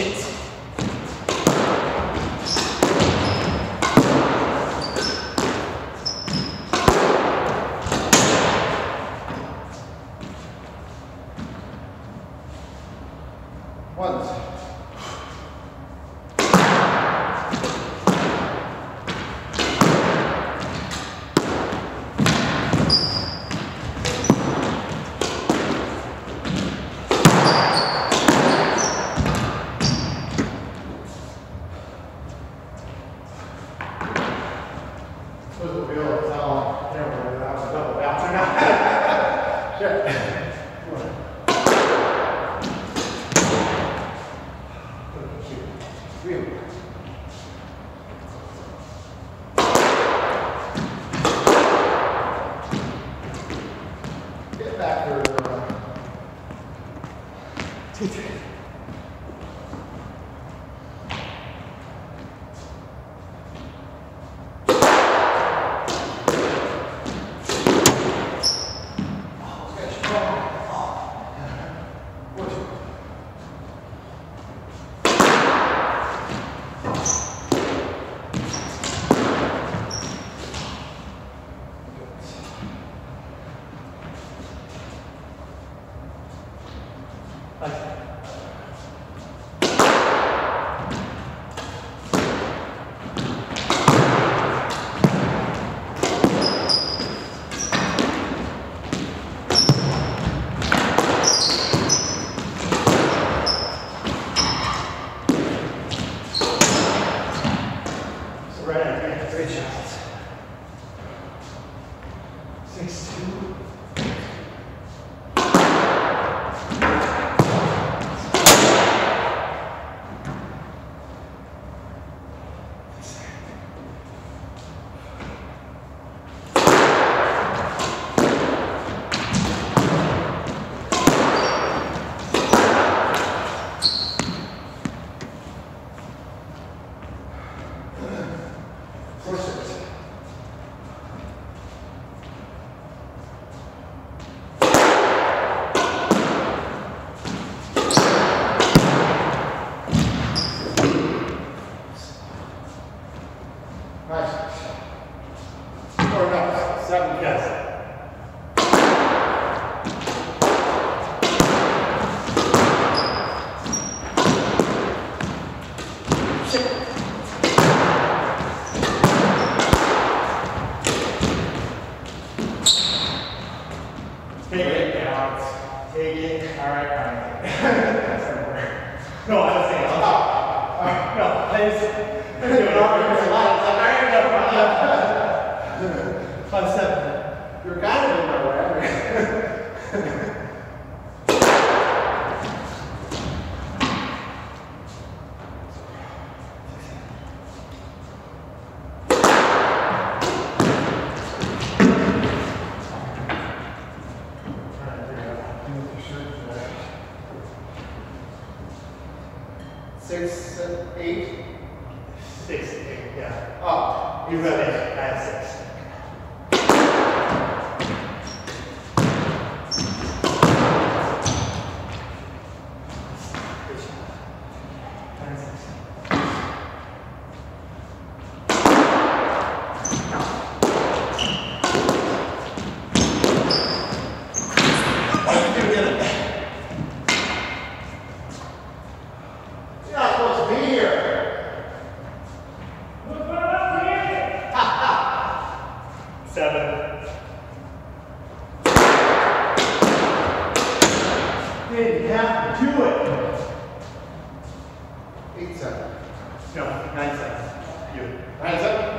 Shit. Once. Supposed to be able to tell whether that was a double bounce or not. Sure. Really? Get back there. Great shots. 6-2. Nice. Or no, 7, yes. Take it down. Take it. Alright, alright. No, I was saying, no, please. Do it all. On 7. You're kind of in my way. Six, 8. 6, 8, yeah. Oh, you got it. I had 6. Didn't have to do it. 8-7. No, 9-7. You. 9-7?